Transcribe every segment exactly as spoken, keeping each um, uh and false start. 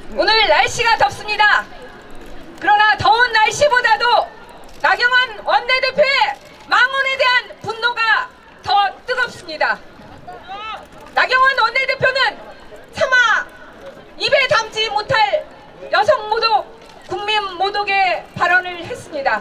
오늘 날씨가 덥습니다. 그러나 더운 날씨보다도 나경원 원내대표의 망언에 대한 분노가 더 뜨겁습니다. 나경원 원내대표는 차마 입에 담지 못할 여성 모독, 국민 모독의 발언을 했습니다.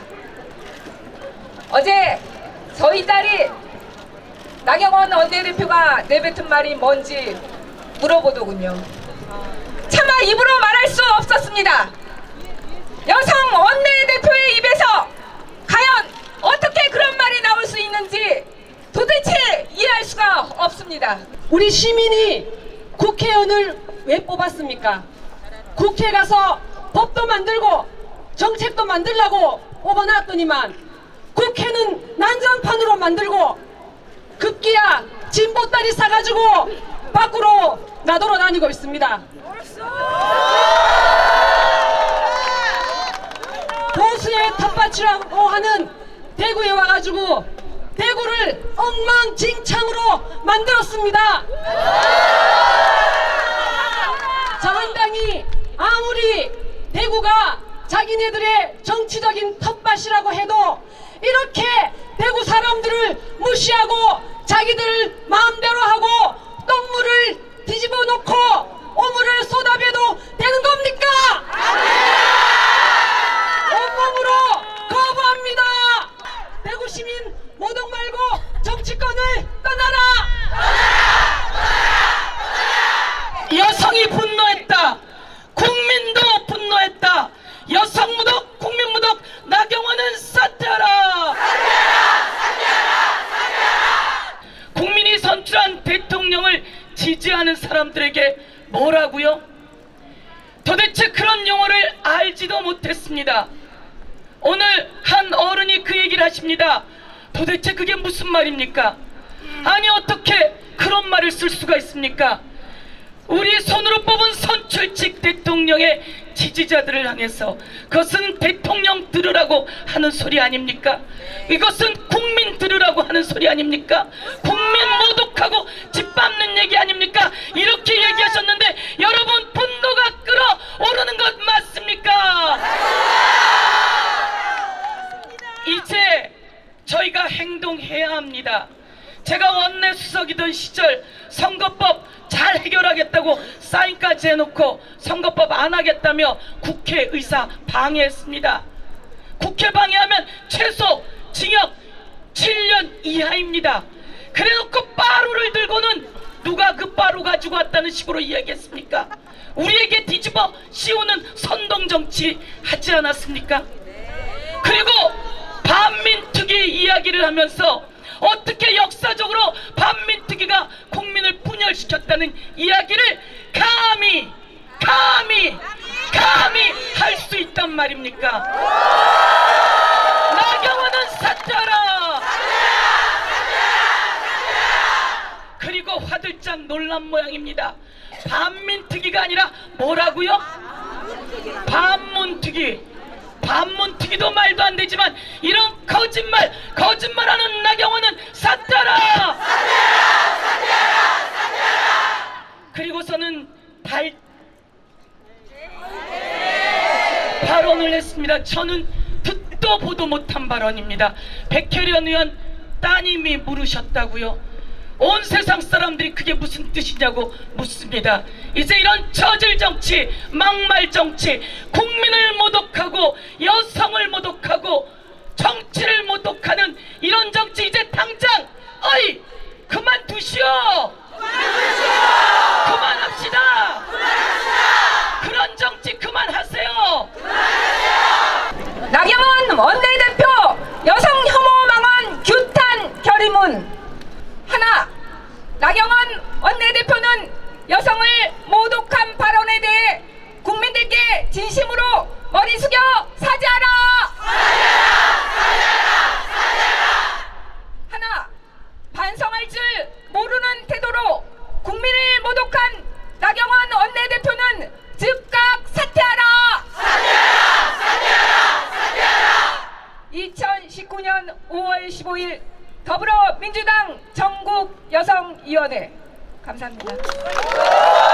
어제 저희 딸이 나경원 원내대표가 내뱉은 말이 뭔지 물어보더군요. 차마 입으로 말할 수 없었습니다. 여성 원내대표의 입에서 과연 어떻게 그런 말이 나올 수 있는지 도대체 이해할 수가 없습니다. 우리 시민이 국회의원을 왜 뽑았습니까? 국회 가서 법도 만들고 정책도 만들라고 뽑아놨더니만 국회는 난장판으로 만들고 급기야 진보다리 싸가지고 밖으로 나돌아다니고 있습니다. 보수의 텃밭이라고 하는 대구에 와가지고 대구를 엉망진창으로 만들었습니다. 자한당이 아무리 대구가 자기네들의 정치적인 텃밭이라고 해도 이렇게 대구 사람들을 무시하고 자기들 마음대로 하고 똥물을 뒤집어 놓고 오물을 쏟아배도 되는 겁니까? 온몸으로 거부합니다. 대구 시민 모독 말고 정치권을 떠나라! 여성이 분노했다. 국민도 분노했다. 여성 무독, 국민 무독, 나경원은 사퇴하라! 국민이 선출한 대통령을 지지하는 사람들에게 뭐라고요? 도대체 그런 용어를 알지도 못했습니다. 오늘 한 어른이 그 얘기를 하십니다. 도대체 그게 무슨 말입니까? 아니 어떻게 그런 말을 쓸 수가 있습니까? 우리 손으로 뽑은 선출직 대통령의 지지자들을 향해서 그것은 대통령 들으라고 하는 소리 아닙니까? 이것은 국민 들으라고 하는 소리 아닙니까? 국민 모독하고 짓밟는 얘기 아닙니까? 이렇게 얘기하셨는데 여러분 분노가 끓어오르는 것 맞습니까? 이제 저희가 행동해야 합니다. 제가 원내수석이던 시절 선거법 잘 해결하겠다고 사인까지 해놓고 선거법 안 하겠다며 국회의사 방해했습니다. 국회 방해하면 최소 징역 칠 년 이하입니다. 그래놓고 빠루를 들고는 누가 그 빠루 가지고 왔다는 식으로 이야기했습니까? 우리에게 뒤집어 씌우는 선동정치 하지 않았습니까? 그리고 반민특위 이야기를 하면서 어떻게 역사적으로 반민특위가 국민을 분열시켰다는 이야기를 감히 감히 감히 할 수 있단 말입니까? 나경원은 사퇴하라! 그리고 화들짝 놀란 모양입니다. 반민특위가 아니라 뭐라고요? 반문특위. 반문특위도 말도 안 되지만 이런 거짓말 거짓말하는 나경원은 사퇴하라! 사퇴하라! 사퇴하라! 사퇴하라! 그리고서는 발 발언을 했습니다. 저는 듣도 보도 못한 발언입니다. 백혜련 의원 따님이 물으셨다고요? 온 세상 사람들이 그게 무슨 뜻이냐고 묻습니다. 이제 이런 저질 정치, 막말 정치, 국민을 모독하고 여성을 모독하고 정치를 모독하는 이런 정치 이제 당장 어이 그만두시오! 그만두시오! 그만합시다! 그만합시다! 그런 정치 그만하세요! 그만하세요! 나경원 원내대표 여성 혐오 망언 규탄 결의문 하나, 나경원 원내대표는 여성을 모독한 발언에 대해 국민들께 진심으로 머리 숙여 사죄하라! 사죄하라! 사죄하라! 사죄하라! 하나, 반성할 줄 모르는 태도로 국민을 모독한 나경원 원내대표는 즉각 사퇴하라! 사퇴하라! 사퇴하라! 사퇴하라! 이천십구 년 오월 십오일 더불어민주당 전국여성위원회 감사합니다.